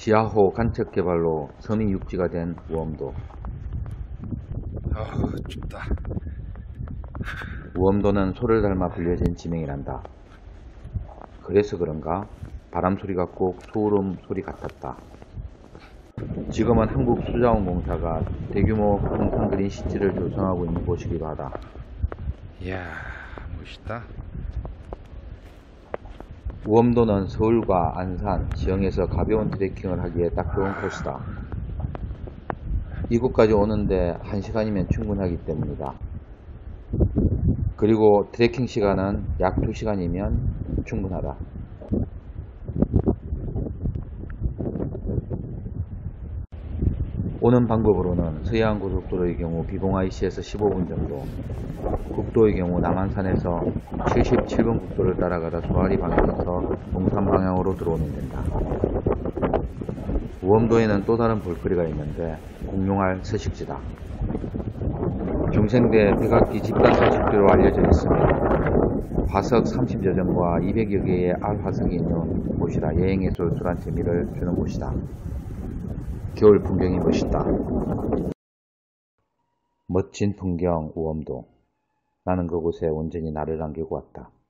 지하호 간척 개발로 섬이 육지가 된 우엄도. 춥다. 우엄도는 소를 닮아 불려진 지명이란다. 그래서 그런가 바람소리가 꼭 소울음 소리 같았다. 지금은 한국수자원공사가 대규모 콘크리트 시지를 조성하고 있는 곳이기도 하다. 이야, 멋있다. 우엄도는 서울과 안산, 지형에서 가벼운 트레킹을 하기에 딱 좋은 코스다. 이곳까지 오는데 1시간이면 충분하기 때문이다. 그리고 트레킹 시간은 약 2시간이면 충분하다. 오는 방법으로는 서해안고속도로의 경우 비봉IC에서 15분 정도, 국도의 경우 남한산에서 77번 국도를 따라가다 소아리 방향에서 동산 방향으로 들어오면 된다. 우엄도에는 또 다른 볼거리가 있는데 공룡알 서식지다. 중생대 백악기 집단 서식지로 알려져 있으며 화석 30여 점과 200여 개의 알 화석이 있는 곳이라 여행에 쏠쏠한 재미를 주는 곳이다. 겨울 풍경이 멋있다. 멋진 풍경 우엄도. 나는 그곳에 온전히 나를 남기고 왔다.